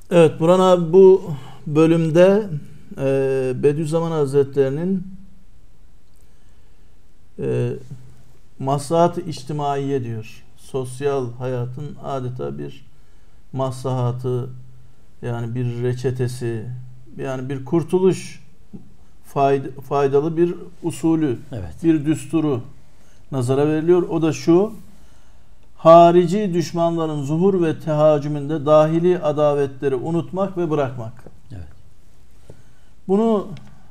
Evet Burhan abi, bu bölümde Bediüzzaman Hazretleri'nin maslahat-ı içtimaiye diyor. Sosyal hayatın adeta bir maslahatı, yani bir reçetesi, yani bir kurtuluş faydalı bir usulü, Evet. bir düsturu nazara veriliyor. O da şu: harici düşmanların zuhur ve tehacümünde dahili adavetleri unutmak ve bırakmak. Evet. Bunu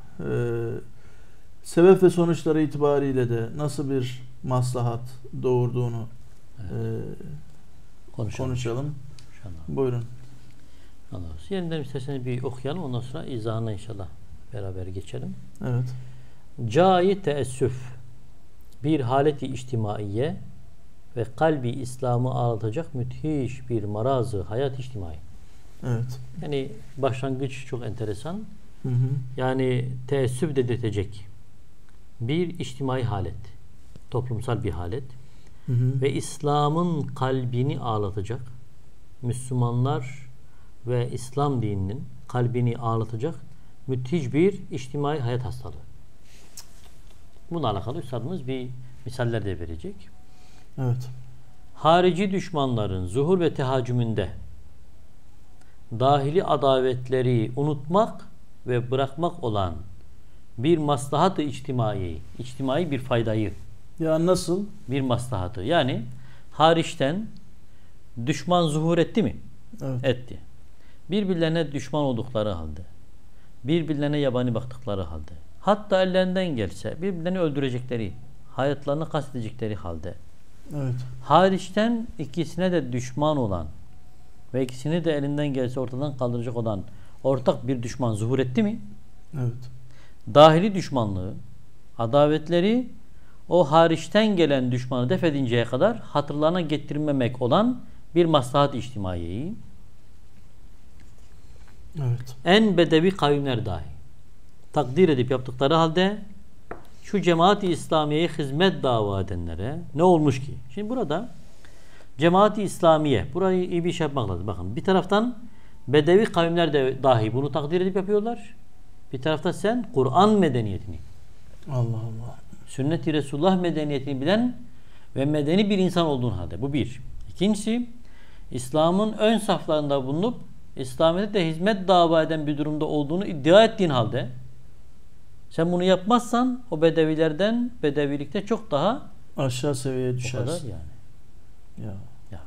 sebep ve sonuçları itibariyle de nasıl bir maslahat doğurduğunu konuşalım. İnşallah. Buyurun. Allah olsun. Yeniden isterseniz bir okuyalım. Ondan sonra izahına inşallah beraber geçelim. Evet. Cai teessüf, bir haleti içtimaiye ve kalbi İslam'ı ağlatacak müthiş bir marazı hayat içtimai. Evet. Yani başlangıç çok enteresan. Hı hı. Yani teessüf dedirtecek bir içtimai halet, toplumsal bir halet. Hı hı. Ve İslam'ın kalbini ağlatacak, Müslümanlar ve İslam dininin kalbini ağlatacak müthiş bir içtimai hayat hastalığı. Bununla alakalı üstadımız bir misaller de verecek. Evet. Harici düşmanların zuhur ve tehacümünde dahili adavetleri unutmak ve bırakmak olan bir maslahat-ı içtimai bir faydayı, Ya nasıl? bir maslahatı. Yani hariçten düşman zuhur etti mi? Evet. Etti. Birbirlerine düşman oldukları halde, birbirlerine yabani baktıkları halde, hatta ellerinden gelse birbirlerini öldürecekleri, hayatlarını kastedecekleri halde, Evet. hariçten ikisine de düşman olan ve ikisini de elinden gelse ortadan kaldıracak olan ortak bir düşman zuhur etti mi? Evet. Dahili düşmanlığı, adavetleri o hariçten gelen düşmanı def edinceye kadar hatırlarına getirmemek olan bir maslahat-ı içtimaiyeyi Evet. en bedevi kavimler dahi takdir edip yaptıkları halde şu cemaat-i İslamiye'ye hizmet dava edenlere ne olmuş ki? Şimdi burada cemaat-i İslamiye, burayı iyi bir şey yapmak lazım. Bakın, bir taraftan bedevi kavimler de dahi bunu takdir edip yapıyorlar. Bir tarafta sen Kur'an medeniyetini, Allah Allah. sünnet-i Resulullah medeniyetini bilen ve medeni bir insan olduğun halde. Bu bir. İkincisi, İslam'ın ön saflarında bulunup İslamiyet'e de hizmet dava eden bir durumda olduğunu iddia ettiğin halde sen bunu yapmazsan o bedevilerden, bedevilikte çok daha Aşağı seviyeye o kadar düşersin. yani. Ya.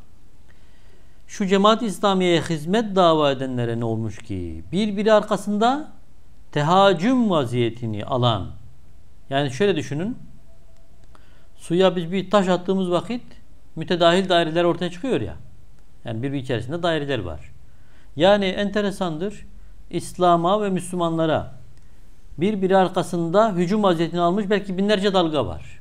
Şu cemaat-i İslamiye'ye hizmet dava edenlere ne olmuş ki? Birbiri arkasında tehacüm vaziyetini alan, yani şöyle düşünün, suya biz bir taş attığımız vakit mütedahil daireler ortaya çıkıyor ya. Yani birbiri içerisinde daireler var. Yani enteresandır, İslam'a ve Müslümanlara birbiri arkasında hücum vaziyetini almış belki binlerce dalga var.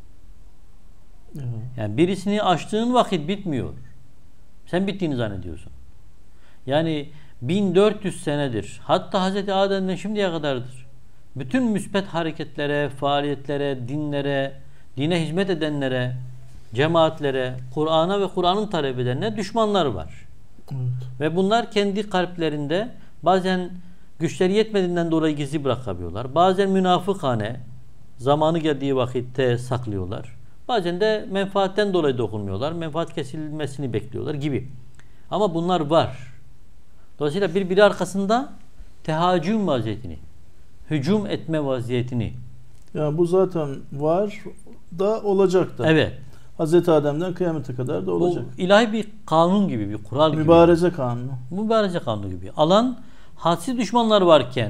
Ya. Yani birisini açtığın vakit bitmiyor. Sen bittiğini zannediyorsun. Yani 1400 senedir, hatta Hz. Adem'den şimdiye kadardır, bütün müspet hareketlere, faaliyetlere, dinlere, dine hizmet edenlere, cemaatlere, Kur'an'a ve Kur'an'ın talep edenlerine düşmanlar var. Evet. Ve bunlar kendi kalplerinde bazen güçleri yetmediğinden dolayı gizli bırakabiliyorlar. Bazen münafıkane zamanı geldiği vakitte saklıyorlar. Bazen de menfaatten dolayı dokunmuyorlar. Menfaat kesilmesini bekliyorlar gibi. Ama bunlar var. Dolayısıyla birbiri arkasında tehacüm vaziyetini, hücum etme vaziyetini. Ya bu zaten var da olacak da. Evet. Hazreti Adem'den kıyamete kadar da olacak. Bu ilahi bir kanun gibi, bir kural gibi. Mübareze kanunu. Mübareze kanunu gibi. Alan hadsiz düşmanlar varken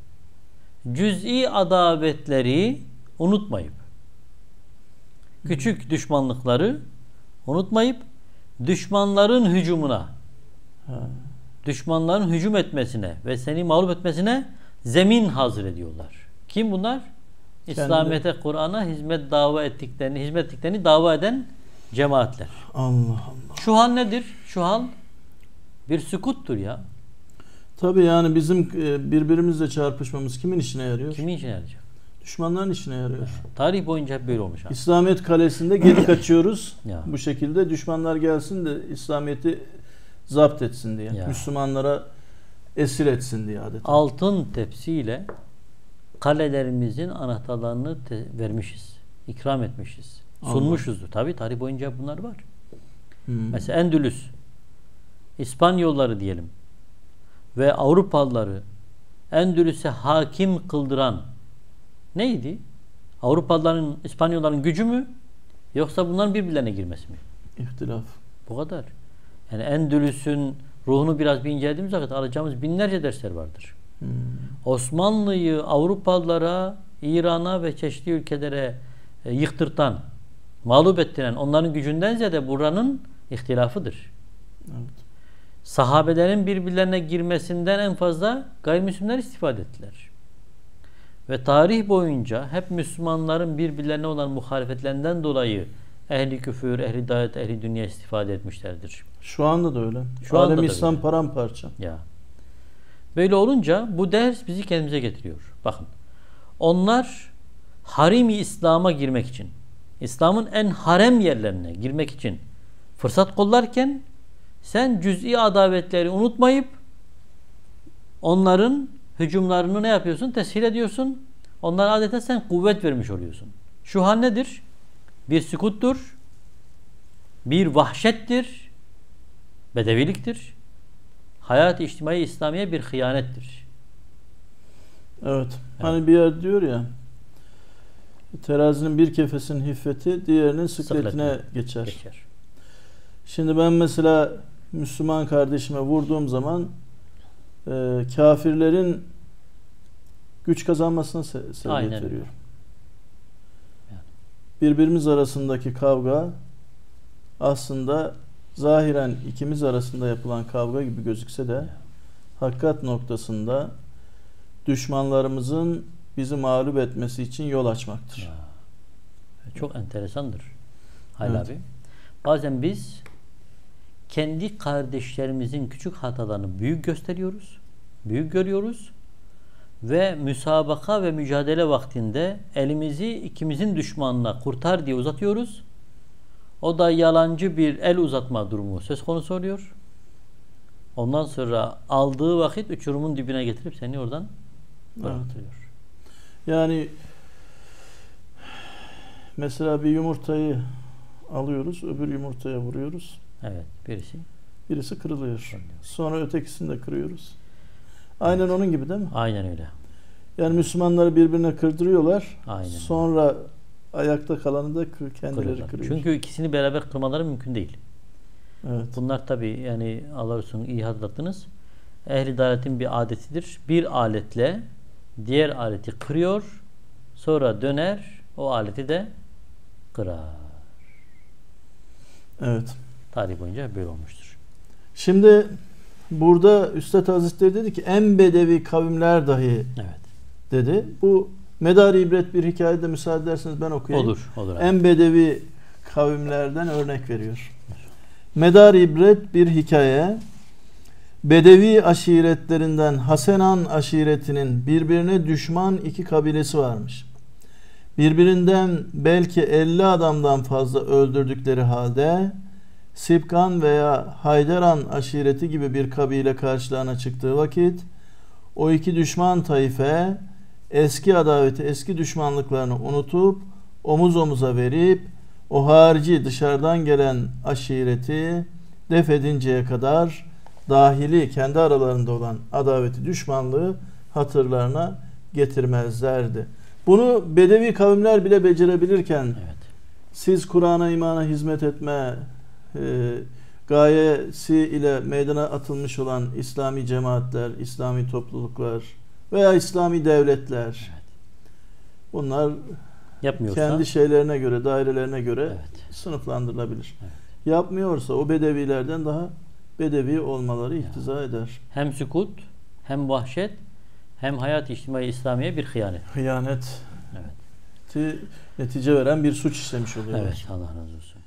cüz'i adavetleri unutmayıp, küçük düşmanlıkları unutmayıp düşmanların hücumuna, düşmanların hücum etmesine ve seni mağlup etmesine zemin hazır ediyorlar. Kim bunlar? İslamiyet'e, Kur'an'a hizmet ettiklerini dava eden cemaatler. Allah Allah. Şu hal nedir? Şu hal bir sükuttur ya. Tabii yani bizim birbirimizle çarpışmamız kimin işine yarıyor? Kimin işine yarayacak? Düşmanların işine yarıyor. Tarih boyunca hep böyle olmuş. İslamiyet kalesinde geri kaçıyoruz. Ya. Bu şekilde düşmanlar gelsin de İslamiyet'i zapt etsin diye. Ya. Müslümanlara esir etsin diye adeta. Altın tepsiyle kalelerimizin anahtarlarını vermişiz. İkram etmişiz. Sunmuşuzdur. Tabii tarih boyunca bunlar var. Mesela Endülüs, İspanyolları diyelim ve Avrupalıları Endülüs'e hakim kıldıran neydi? Avrupalıların, İspanyolların gücü mü? Yoksa bunların birbirlerine girmesi mi? İhtilaf. Bu kadar. Yani Endülüs'ün ruhunu biraz bir incelediğimiz vakit alacağımız binlerce dersler vardır. Osmanlı'yı Avrupalılara, İran'a ve çeşitli ülkelere yıktırtan, mağlup ettiren onların gücünden ziyade buranın ihtilafıdır. Evet. Sahabelerin birbirlerine girmesinden en fazla gayrimüslimler istifade ettiler. Ve tarih boyunca hep Müslümanların birbirlerine olan muhalefetlerinden dolayı ehli küfür, ehli davet, ehli dünya istifade etmişlerdir. Şu anda da öyle. Şu anda Alem da İslam öyle. paramparça. Ya. Böyle olunca bu ders bizi kendimize getiriyor. Bakın. Onlar harimi İslam'a girmek için, İslam'ın en harem yerlerine girmek için fırsat kollarken sen cüz'i adavetleri unutmayıp onların hücumlarını ne yapıyorsun? Teshil ediyorsun. Onlara adeta sen kuvvet vermiş oluyorsun. Şu hal nedir? Bir sükuttur. Bir vahşettir. Bedeviliktir. Hayat-ı içtimai İslamiye bir hıyanettir. Evet. Hani bir yer diyor ya, terazinin bir kefesinin hiffeti diğerinin sıkletine geçer. Şimdi ben mesela Müslüman kardeşime vurduğum zaman kafirlerin güç kazanmasına sebebiyet veriyorum. Yani. Birbirimiz arasındaki kavga aslında zahiren ikimiz arasında yapılan kavga gibi gözükse de hakikat noktasında düşmanlarımızın bizi mağlup etmesi için yol açmaktır. Ya. Çok enteresandır. Hayır Evet. abi. Bazen biz kendi kardeşlerimizin küçük hatalarını büyük gösteriyoruz. Büyük görüyoruz. Ve müsabaka ve mücadele vaktinde elimizi ikimizin düşmanına kurtar diye uzatıyoruz. O da yalancı bir el uzatma durumu söz konusu oluyor. Ondan sonra aldığı vakit uçurumun dibine getirip seni oradan bıraktırıyor. Yani mesela bir yumurtayı alıyoruz, öbür yumurtaya vuruyoruz. Evet, Birisi kırılıyor. Sonra ötekisini de kırıyoruz. Aynen onun gibi değil mi? Aynen öyle. Yani Müslümanları birbirine kırdırıyorlar. Aynen Sonra ayakta kalanı da kendileri kırıyor. Çünkü ikisini beraber kırmaları mümkün değil. Evet. Bunlar tabii yani Allah olsun iyi hatırlattınız. Ehli dalaletin bir adetidir. Bir aletle diğer aleti kırıyor. Sonra döner o aleti de kırar. Evet. Tarih boyunca böyle olmuştur. Şimdi burada Üstad Hazretleri dedi ki en bedevi kavimler dahi Evet. dedi. Bu medar-ı ibret bir hikayede müsaade ederseniz ben okuyayım. Olur. Abi. En bedevi kavimlerden örnek veriyor. Medar-ı ibret bir hikaye. Bedevi aşiretlerinden Hasenan aşiretinin birbirine düşman iki kabilesi varmış. Birbirinden belki 50 adamdan fazla öldürdükleri halde Sipkan veya Hayderan aşireti gibi bir kabile karşılarına çıktığı vakit o iki düşman taife eski adaveti, eski düşmanlıklarını unutup omuz omuza verip o harici dışarıdan gelen aşireti def edinceye kadar dahili kendi aralarında olan adaveti, düşmanlığı hatırlarına getirmezlerdi. Bunu bedevi kavimler bile becerebilirken siz Kur'an'a, imana hizmet etme gayesi ile meydana atılmış olan İslami cemaatler, İslami topluluklar veya İslami devletler bunlar kendi şeylerine göre, dairelerine göre sınıflandırılabilir. Yapmıyorsa o bedevilerden daha bedevi olmaları iktiza eder. Hem sükut, hem vahşet, hem hayat-ı içtimai İslamiye bir hıyanet. Hıyanet. Netice veren bir suç işlemiş oluyor. Evet, Allah razı olsun.